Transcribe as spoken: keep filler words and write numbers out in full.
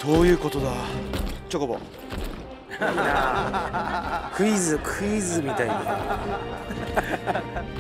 どういうことだチョコボ。 クイズクイズみたいに。